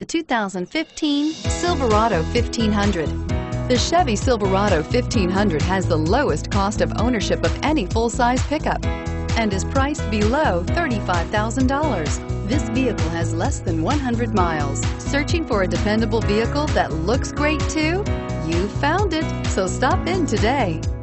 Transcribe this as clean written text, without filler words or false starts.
The 2015 Silverado 1500. The Chevy Silverado 1500 has the lowest cost of ownership of any full-size pickup and is priced below $35,000. This vehicle has less than 100 miles. Searching for a dependable vehicle that looks great too? You found it, so stop in today.